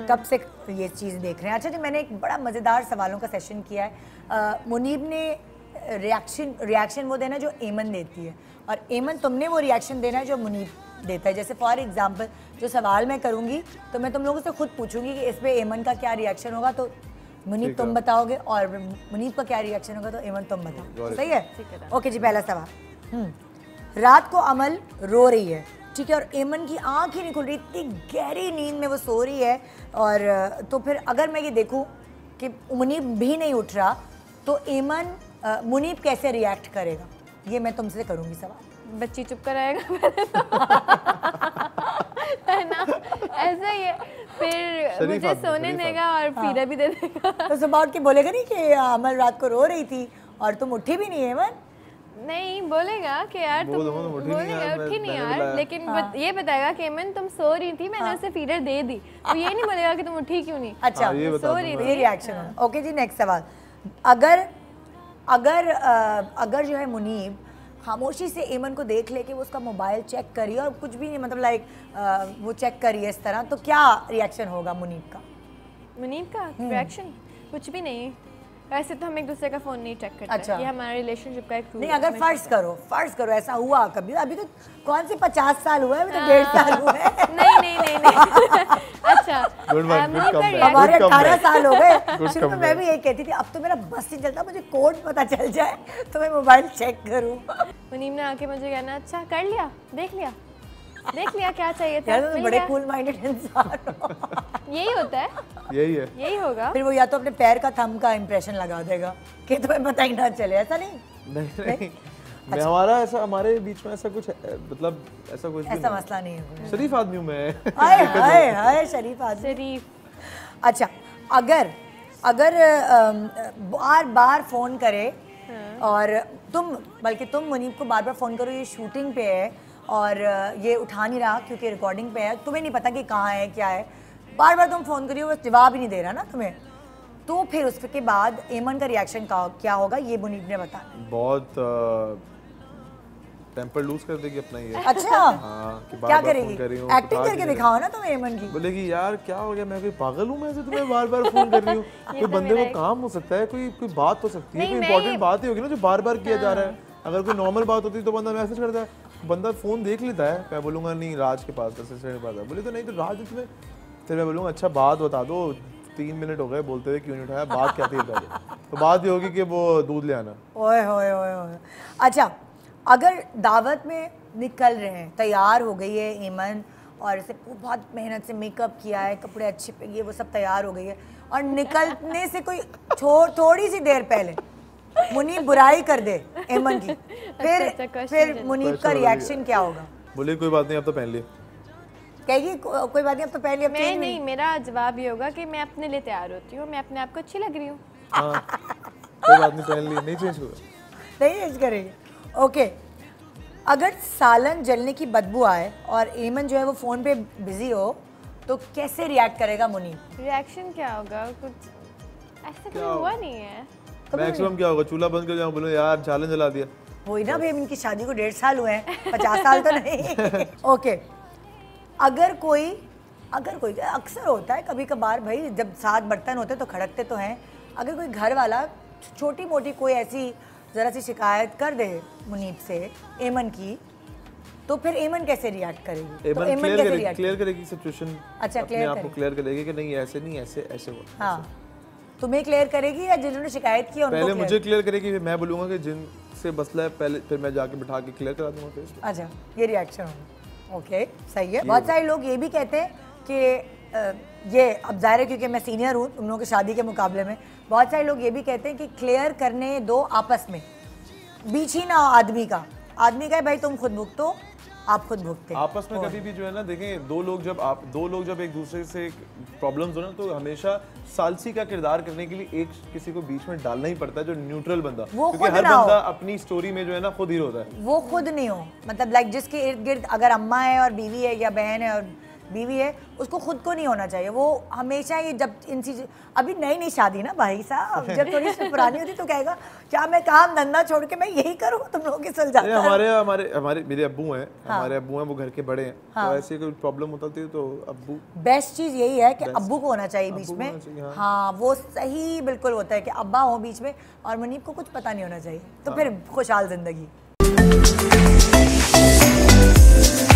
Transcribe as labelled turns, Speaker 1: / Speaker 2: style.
Speaker 1: कब से ये चीज़ देख रहे हैं। अच्छा जी, मैंने एक बड़ा मज़ेदार सवालों का सेशन किया है। मुनीब ने रिएक्शन वो देना जो एमन देती है, और एमन तुमने वो रिएक्शन देना है जो मुनीब देता है। जैसे फॉर एग्जांपल जो सवाल मैं करूँगी तो मैं तुम लोगों से खुद पूछूंगी कि इस पे एमन का क्या रिएक्शन होगा, तो मुनीब तुम बताओगे, और मुनीब का क्या रिएक्शन होगा तो एमन तुम बताओ। सही है? ओके जी, पहला सवाल। रात को अमल रो रही है, ठीक है, और एमन की आँख ही नहीं खुल रही, इतनी गहरी नींद में वो सो रही है। और तो फिर अगर मैं ये देखूं कि मुनीब भी नहीं उठ रहा तो एमन मुनीब कैसे रिएक्ट करेगा, ये मैं तुमसे करूंगी सवाल।
Speaker 2: बच्ची चुप कर आएगा है ना, ऐसा ही है। फिर मुझे सोने देगा और पीरा भी दे देगा।
Speaker 1: तो सुबह उठ के बोलेगा नहीं कि अमल रात को रो रही थी और तुम उठी भी नहीं है एमन?
Speaker 2: नहीं बोलेगा कि यार तुम बोलेगा उठी नहीं यार, लेकिन ये बताएगा कि एमन तुम सो रही थी, मैंने उसे फीडर दे दी। तो ये नहीं बोलेगा कि तुम उठी क्यों नहीं।
Speaker 1: अच्छा,
Speaker 2: सो रही थी,
Speaker 1: ये रिएक्शन। ओके जी, नेक्स्ट सवाल। अगर जो है मुनीब खामोशी से एमन को देख ले कि वो उसका मोबाइल चेक करी और कुछ भी नहीं, मतलब लाइक वो चेक करी है इस तरह, तो क्या रिएक्शन होगा मुनीब का?
Speaker 2: मुनीब का रिएक्शन कुछ भी नहीं। वैसे तो हम एक दूसरे का फोन नहीं चेक करते।
Speaker 1: अच्छा।
Speaker 2: ये हमारे रिलेशनशिप का एक रूल
Speaker 1: नहीं, अगर फर्ज करो ऐसा हुआ कभी, अभी तो कौन से 50 साल हुए, अभी तो 1.5 साल हुए हैं।
Speaker 2: नहीं अच्छा,
Speaker 1: हमारे 18 साल हो गए। शुरू में मैं भी यही कहती थी, अब तो मेरा बस नहीं चलता, मुझे कोड पता चल जाए तो मैं मोबाइल चेक करूं।
Speaker 2: मुनीब ने आके मुझे कहना, अच्छा कर लिया, देख लिया क्या चाहिए था।
Speaker 1: यार, तो बड़े कूल माइंडेड इंसान हो।
Speaker 2: यही होता है, यही होगा।
Speaker 1: फिर वो या तो अपने पैर का थंब का इंप्रेशन लगा देगा कि तुम्हें पता ही ना चले, ऐसा नहीं।
Speaker 3: मैं हमारा ऐसा, हमारे बीच में ऐसा कुछ मतलब ऐसा कुछ
Speaker 1: ऐसा मसला नहीं है।
Speaker 3: शरीफ आदमी हूँ मैं।
Speaker 1: हाय शरीफ आदमी।
Speaker 2: शरीफ।
Speaker 1: अच्छा, अगर बार बार फोन करे और तुम मुनीब को बार बार फोन करो, ये शूटिंग पे है और ये उठा नहीं रहा क्योंकि रिकॉर्डिंग पे है, तुम्हें नहीं पता कि कहाँ है क्या है, बार बार तुम फोन करियो, बस जवाब ही नहीं दे रहा ना तुम्हें, तो फिर उसके बाद एमन का रिएक्शन क्या होगा, ये मुनीब ने बताया।
Speaker 3: बहुत टेम्पर लूज कर देगी अपना ये।
Speaker 1: अच्छा।
Speaker 3: हाँ, कि
Speaker 1: क्या करेगी? एक्टिंग करके दिखाओ ना तुम एमन की।
Speaker 3: बोलेगी यार क्या हो गया, मैं कोई पागल हूँ, मैं से तुम्हें बार बार फोन कर रही हूँ। कोई बंदे को काम हो सकता है, कोई बात हो सकती है, कोई इंपॉर्टेंट बात ही होगी ना जो बार बार किया जा रहा है। अगर कोई नॉर्मल बात होती तो बंदा मैसेज करता है, बंदा फोन देख लेता है। मैं बोलूँगा नहीं राज के पास, असिस्टेंट के पास है। बोले तो नहीं तो राज तुम्हें, फिर मैं बोलूँगा अच्छा बात बता दो, 3 मिनट हो गए बोलते हुए क्यों नहीं उठाया, बात क्या थी बता दो। तो बात ये होगी कि वो दूध ले आना।
Speaker 1: ओए होए होए होए। अच्छा, अगर दावत में निकल रहे हैं, तैयार हो गई है एमन और इसे बहुत मेहनत से मेकअप किया है, कपड़े अच्छे पे ये वो सब तैयार हो गई है, और निकलने से कोई थोड़ी सी देर पहले मुनीब बुराई कर दे एमन की, फिर मुनीब का रिएक्शन क्या होगा?
Speaker 3: बोले कोई बात नहीं, अब तो पहन लिया।
Speaker 1: कहेगी कोई बात नहीं, अब तो पहन लिया।
Speaker 2: मैं नहीं, मेरा जवाब ये होगा कि मैं अपने लिए तैयार होती हूँ, मैं अपने आप को अच्छी लग रही हूँ।
Speaker 3: कोई बात नहीं, पहन लिया, नहीं चेंज होगा,
Speaker 1: नहीं चेंज करेगी। ओके, अगर सालन जलने की बदबू आए और एमन जो है वो फोन पे बिजी हो तो कैसे रिएक्ट करेगा मुनीब?
Speaker 2: रिएक्शन क्या होगा? कुछ ऐसा कुछ हुआ नहीं है।
Speaker 3: मैक्सिमम क्या होगा, चूल्हा बंद कर जाऊँ, बोलो यार सालन जला दिया।
Speaker 1: वही ना भाई, इनकी शादी को 1.5 साल हुए हैं, 50 साल तो नहीं। ओके, अगर कोई अक्सर होता है कभी कभार भाई, जब 7 बर्तन होते तो खड़कते तो हैं, अगर कोई घर वाला छोटी मोटी कोई ऐसी ज़रा सी शिकायत कर दे मुनीब से एमन की, तो फिर एमन कैसे रिएक्ट करेगी? तो एमन कैसे रिएक्ट
Speaker 3: क्लियर करेगी सिचुएशन?
Speaker 1: अच्छा, क्लियर
Speaker 3: आपको क्लियर करेगी कि नहीं ऐसे नहीं, ऐसे हो।
Speaker 1: हाँ, तुम्हें क्लियर करेगी या जिन्होंने शिकायत की उनको?
Speaker 3: पहले मुझे क्लियर करेगी, फिर मैं बोलूँगा कि जिनसे मसला है पहले, फिर मैं जाके बिठा के क्लियर करा दूँगा फेस।
Speaker 1: अच्छा, ये रिएक्शन होगा। ओके, सही है। बहुत सारे लोग ये भी कहते हैं कि ये, अब जाहिर है क्योंकि मैं सीनियर हूँ तुम लोगों की शादी के मुकाबले में, बहुत सारे लोग ये भी कहते हैं कि क्लियर करने दो आपस में, बीच ही ना आदमी का है भाई तुम खुद भुगतो, आप खुद भुगते।
Speaker 3: आपस में कभी भी जो है ना, देखें दो लोग जब एक दूसरे से प्रॉब्लम्स हो ना, तो हमेशा सालसी का किरदार करने के लिए एक किसी को बीच में डालना ही पड़ता है, जो न्यूट्रल बंदा, क्योंकि हर बंदा अपनी स्टोरी में जो है ना खुद हीरो होता है।
Speaker 1: वो खुद नहीं हो, मतलब लाइक जिसके इर्द गिर्द अगर अम्मा है और बीवी है या बहन है और बीवी है, उसको खुद को नहीं होना चाहिए। वो हमेशा ये जब इन चीज अभी नई नई शादी ना भाई साहब, जब थोड़ी सी पुरानी होती तो कहेगा क्या मैं काम धंधा छोड़ के मैं यही करूँ, तुम लोगों के चल जाता है।
Speaker 3: हमारे मेरे अब्बू हैं, हमारे अब्बू हैं, वो घर के बड़े हैं, तो ऐसी कोई प्रॉब्लम होता थी तो अब्बू,
Speaker 1: बेस्ट चीज यही है कि अब्बू को होना चाहिए बीच में। हाँ वो सही बिल्कुल होता है कि अब्बा हो बीच में, और मुनीब को कुछ पता नहीं होना चाहिए, तो फिर खुशहाल जिंदगी।